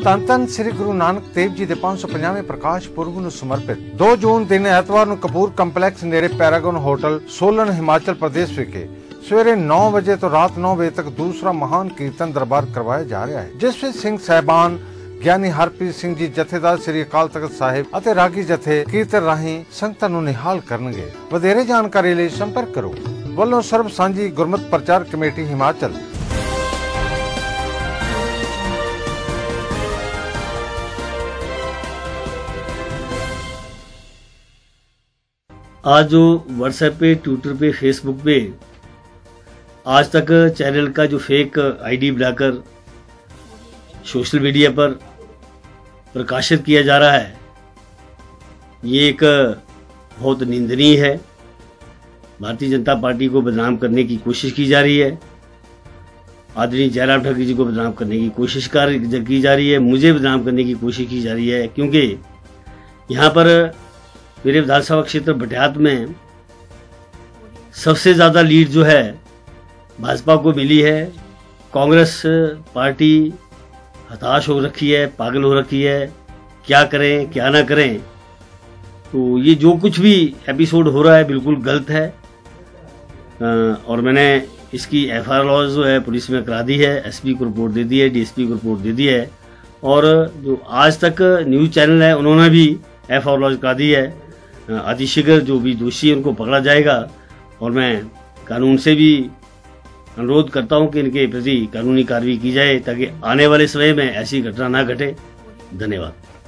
ਧੰਨ ਧੰਨ ਸ੍ਰੀ ਗੁਰੂ ਨਾਨਕ ਦੇਵ ਜੀ ਦੇ 550ਵੇਂ ਪ੍ਰਕਾਸ਼ ਪੁਰਬ ਨੂੰ ਸਮਰਪਿਤ 2 ਜੂਨ ਦਿਨ ਐਤਵਾਰ ਨੂੰ ਕਪੂਰ ਕੰਪਲੈਕਸ ਨੇੜੇ ਪੈਰਾਗਨ ਹੋਟਲ ਸੋਲਨ ਹਿਮਾਚਲ ਪ੍ਰਦੇਸ਼ ਵਿਖੇ ਸਵੇਰੇ 9 ਵਜੇ ਤੋਂ ਰਾਤ 9 ਵਜੇ ਤੱਕ ਦੂਸਰਾ ਮਹਾਨ ਕੀਰਤਨ ਦਰਬਾਰ ਕਰਵਾਇਆ ਜਾ ਰਿਹਾ ਹੈ, ਜਿਸ ਵਿੱਚ ਸਿੰਘ ਸਾਹਿਬਾਨ ਗਿਆਨੀ ਹਰਪ੍ਰੀਤ ਸਿੰਘ ਜੀ ਜਥੇਦਾਰ ਸ੍ਰੀ ਅਕਾਲ ਤਖਤ ਸਾਹਿਬ ਅਤੇ ਰਾਗੀ ਜਥੇ ਕੀਰਤਨ ਰਾਹੀਂ ਸੰਗਤਾਂ ਨੂੰ ਨਿਹਾਲ ਕਰਨਗੇ। ਵਧੇਰੇ ਜਾਣਕਾਰੀ ਲਈ ਸੰਪਰਕ ਕਰੋ। ਵੱਲੋਂ ਸਰਬ ਸਾਂਝੀ ਗੁਰਮਤਿ ਪ੍ਰਚਾਰ ਕਮੇਟੀ ਹਿਮਾਚਲ। आज जो व्हाट्सएप पे, ट्विटर पे, फेसबुक पे आज तक चैनल का जो फेक आईडी बनाकर सोशल मीडिया पर प्रकाशित किया जा रहा है, ये एक बहुत निंदनीय है। भारतीय जनता पार्टी को बदनाम करने की कोशिश की जा रही है, आदरणीय जयराम ठाकुर जी को बदनाम करने की कोशिश की जा रही है, मुझे बदनाम करने की कोशिश की जा रही है, क्योंकि यहाँ पर मेरे विधानसभा क्षेत्र भटियात में सबसे ज़्यादा लीड जो है भाजपा को मिली है। कांग्रेस पार्टी हताश हो रखी है, पागल हो रखी है, क्या करें क्या ना करें। तो ये जो कुछ भी एपिसोड हो रहा है बिल्कुल गलत है, और मैंने इसकी एफआईआर लॉज जो है पुलिस में करा दी है, एसपी को रिपोर्ट दे दी है, डीएसपी को रिपोर्ट दे दी है, और जो आज तक न्यूज़ चैनल है उन्होंने भी एफआईआर लॉज करा दी है। अतिशीघ्र जो भी दोषी है उनको पकड़ा जाएगा, और मैं कानून से भी अनुरोध करता हूं कि इनके प्रति कानूनी कार्रवाई की जाए ताकि आने वाले समय में ऐसी घटना ना घटे। धन्यवाद।